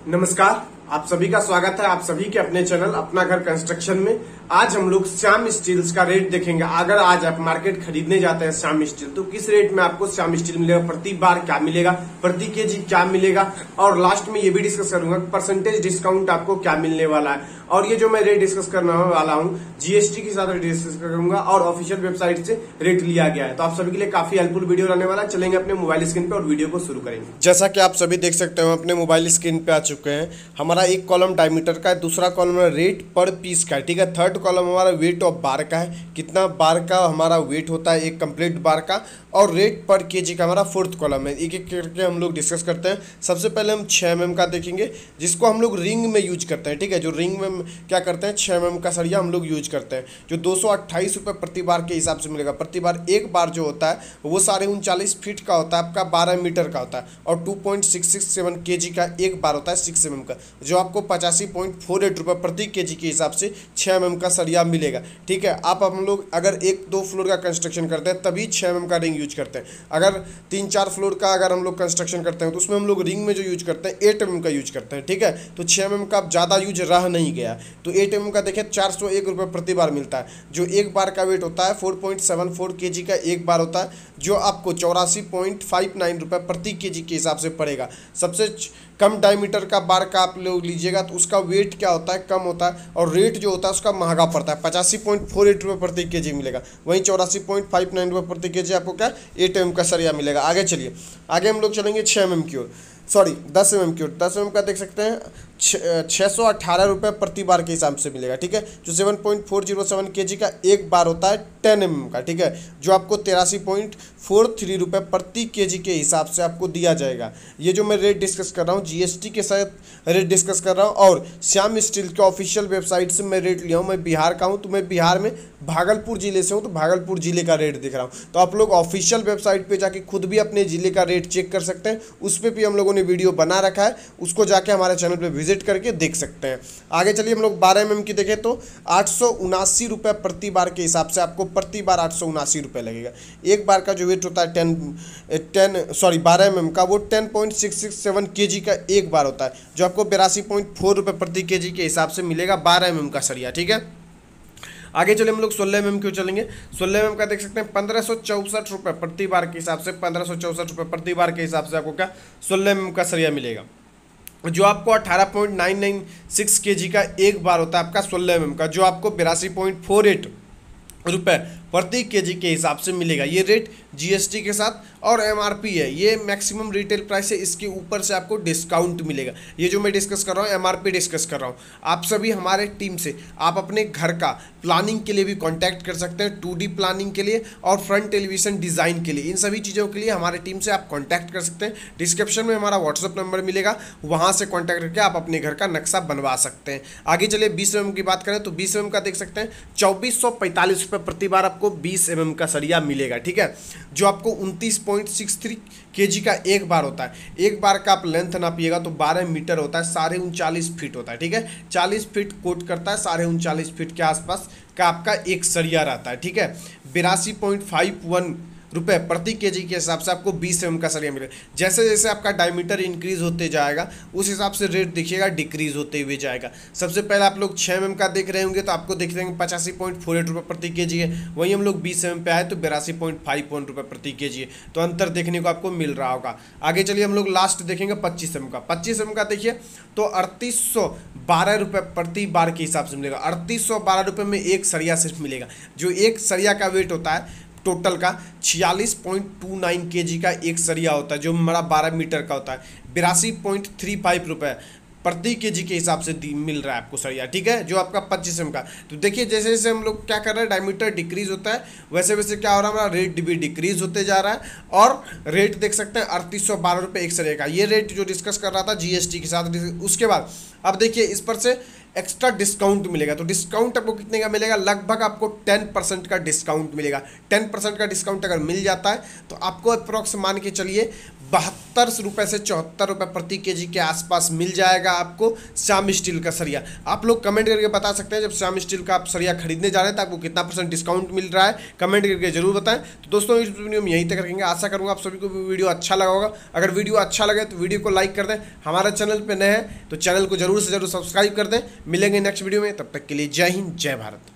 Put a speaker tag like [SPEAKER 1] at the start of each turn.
[SPEAKER 1] नमस्कार, आप सभी का स्वागत है आप सभी के अपने चैनल अपना घर कंस्ट्रक्शन में। आज हम लोग श्याम स्टील्स का रेट देखेंगे। अगर आज आप मार्केट खरीदने जाते हैं श्याम स्टील, तो किस रेट में आपको श्याम स्टील मिलेगा, प्रति बार क्या मिलेगा, प्रति केजी क्या मिलेगा, और लास्ट में ये भी डिस्कस करूंगा परसेंटेज डिस्काउंट आपको क्या मिलने वाला है। और ये जो मैं रेट डिस्कस करने वाला हूँ जीएसटी के साथ रेट डिस्कस करूंगा और ऑफिशियल वेबसाइट से रेट लिया गया है। तो आप सभी के लिए काफी हेल्पफुल वीडियो रहने वाला है। चलेंगे अपने मोबाइल स्क्रीन पे और वीडियो को शुरू करेंगे। जैसा कि आप सभी देख सकते हो अपने मोबाइल स्क्रीन पे आ चुके हैं। हमारा एक कॉलम डायमीटर का है, दूसरा कॉलम रेट पर पीस का है, ठीक है। थर्ड कॉलम हमारा वेट ऑफ बार का है, कितना बार का हमारा वेट होता है एक कंप्लीट बार का, और रेट पर केजी का हमारा फोर्थ कॉलम है। एक एक करके हम लोग डिस्कस करते हैं। सबसे पहले हम 6 mm का देखेंगे, जिसको हम लोग रिंग में यूज करते हैं, ठीक है। जो रिंग में क्या करते हैं, 6 mm का सरिया हम लोग यूज करते हैं, जो 228 रुपये प्रति बार के हिसाब से मिलेगा। प्रति बार एक बार जो होता है वो 39.5 फीट का होता है, आपका 12 मीटर का होता है, और 2.667 kg का एक बार होता है 6 mm का, जो आपको 85.48 रुपये प्रति केजी के हिसाब से 6 mm का सरिया मिलेगा, ठीक है। आप हम लोग अगर 1-2 फ्लोर का कंस्ट्रक्शन करते हैं तभी 6 mm का रिंग यूज करते हैं। अगर 3-4 फ्लोर का अगर हम लोग कंस्ट्रक्शन करते हैं तो उसमें हम लोग रिंग में जो यूज करते हैं 8 mm का यूज करते हैं, ठीक है। तो 6 mm का ज़्यादा यूज रह नहीं गया। तो 8 mm का देखें 401 रुपये प्रति बार मिलता है, जो एक बार का वेट होता है 4.74 kg का एक बार होता है, जो आपको 84.59 रुपये प्रति केजी के हिसाब से पड़ेगा। सबसे कम डायमीटर का बार का आप लोग लीजिएगा तो उसका वेट क्या होता है, कम होता है, और रेट जो होता है उसका महंगा पड़ता है, 85.48 रुपये प्रति केजी मिलेगा। वहीं 84.59 रुपये प्रति केजी आपको क्या 8 mm का सरिया मिलेगा। आगे चलिए, आगे हम लोग चलेंगे 6 mm की ओर, सॉरी 10 mm की ओर। 10 mm का देख सकते हैं 618 रुपये प्रति बार के हिसाब से मिलेगा, ठीक है। जो 7.407 kg का एक बार होता है 10 mm का, ठीक है, जो आपको 83.43 रुपये प्रति केजी के हिसाब से आपको दिया जाएगा। ये जो मैं रेट डिस्कस कर रहा हूँ जीएसटी के साथ रेट डिस्कस कर रहा हूँ, और श्याम स्टील के ऑफिशियल वेबसाइट से मैं रेट लिया हूँ। मैं बिहार का हूँ, तो मैं बिहार में भागलपुर ज़िले से हूँ, तो भागलपुर ज़िले का रेट दिख रहा हूँ। तो आप लोग ऑफिशियल वेबसाइट पर जाके खुद भी अपने ज़िले का रेट चेक कर सकते हैं। उस पर भी हम लोगों ने वीडियो बना रखा है, उसको जाके हमारे चैनल पर विजिट करके देख सकते हैं। आगे चलिए हम लोग 12 mm की देखें तो 879 रुपये प्रति बार के हिसाब से आपको प्रति बार 879 रुपये लगेगा। एक बार का जो वेट होता है 12 mm का वो 10.667 kg का एक बार होता है, जो आपको 82.4 रुपये प्रति केजी के हिसाब से मिलेगा 12 mm का सरिया, ठीक है। आगे चले हम लोग 16 mm क्यों चलेंगे। 16 mm का देख सकते हैं 1564 रुपये प्रति बार के हिसाब से, 1564 रुपये प्रति बार के हिसाब से आपको क्या 16 mm का सरिया मिलेगा, जो आपको 18.996 kg का एक बार होता है आपका 16 mm का, जो आपको 82.48 रुपये प्रति केजी के हिसाब से मिलेगा। ये रेट जीएसटी के साथ और एमआरपी है, ये मैक्सिमम रिटेल प्राइस है, इसके ऊपर से आपको डिस्काउंट मिलेगा। ये जो मैं डिस्कस कर रहा हूँ एमआरपी डिस्कस कर रहा हूँ। आप सभी हमारे टीम से आप अपने घर का प्लानिंग के लिए भी कांटेक्ट कर सकते हैं, 2D प्लानिंग के लिए और फ्रंट टेलीविजन डिज़ाइन के लिए, इन सभी चीज़ों के लिए हमारे टीम से आप कॉन्टैक्ट कर सकते हैं। डिस्क्रिप्शन में हमारा व्हाट्सअप नंबर मिलेगा, वहाँ से कॉन्टैक्ट करके आप अपने घर का नक्शा बनवा सकते हैं। आगे चलिए 20 mm की बात करें तो 20 mm का देख सकते हैं 2445 रुपये प्रति बार आपको 20 mm का सरिया मिलेगा, ठीक है, जो आपको 29.63 kg का एक बार होता है। एक बार का आप लेंथ नापिएगा तो 12 मीटर होता है, 39.5 फीट होता है, ठीक है। 40 फीट कोट करता है, 39.5 फीट के आसपास का आपका एक सरिया रहता है, ठीक है। 82.51 रुपये प्रति केजी के हिसाब से आपको 20 mm का सरिया मिलेगा। जैसे जैसे आपका डायमीटर इंक्रीज होते जाएगा उस हिसाब से रेट देखिएगा डिक्रीज होते हुए जाएगा। सबसे पहले आप लोग 6 mm का देख रहे होंगे तो आपको देख रहे होंगे 85.48 रुपये प्रति केजी है, वहीं हम लोग 20 mm पे आए तो 82.51 रुपये प्रति केजी है, तो अंतर देखने को आपको मिल रहा होगा। आगे चलिए हम लोग लास्ट देखेंगे 25 mm का। 25 mm का देखिए तो 3812 रुपये प्रति बार के हिसाब से मिलेगा। 3812 रुपये में एक सरिया सिर्फ मिलेगा, जो एक सरिया का वेट होता है टोटल का 46.29 kg का एक सरिया होता है, जो हमारा 12 मीटर का होता है। 82.35 रुपये प्रति केजी के हिसाब से मिल रहा है आपको सरिया, ठीक है, जो आपका 25 mm का। तो देखिए जैसे जैसे हम लोग क्या कर रहे हैं डायमीटर डिक्रीज होता है वैसे वैसे क्या हो रहा है हमारा रेट भी डिक्रीज होते जा रहा है, और रेट देख सकते हैं 3812 रुपये एक सरिया का। ये रेट जो डिस्कस कर रहा था जीएसटी के साथ। उसके बाद अब देखिए इस पर से एक्स्ट्रा डिस्काउंट मिलेगा। तो डिस्काउंट आपको कितने का मिलेगा? लगभग आपको 10% का डिस्काउंट मिलेगा। 10% का डिस्काउंट अगर मिल जाता है तो आपको अप्रोक्स मान के चलिए 72 रुपये से 74 रुपये प्रति केजी के आसपास मिल जाएगा आपको श्याम स्टील का सरिया। आप लोग कमेंट करके बता सकते हैं जब श्याम स्टील का आप सरिया खरीदने जा रहे हैं तो आपको कितना % डिस्काउंट मिल रहा है, कमेंट करके जरूर बताएं। तो दोस्तों इस वीडियो में यहीं तक रखेंगे। आशा करूंगा आप सभी को वीडियो अच्छा लगा होगा। अगर वीडियो अच्छा लगे तो वीडियो को लाइक कर दें। हमारे चैनल पर नए हैं तो चैनल को जरूर से जरूर सब्सक्राइब कर दें। मिलेंगे नेक्स्ट वीडियो में, तब तक के लिए जय हिंद, जय भारत।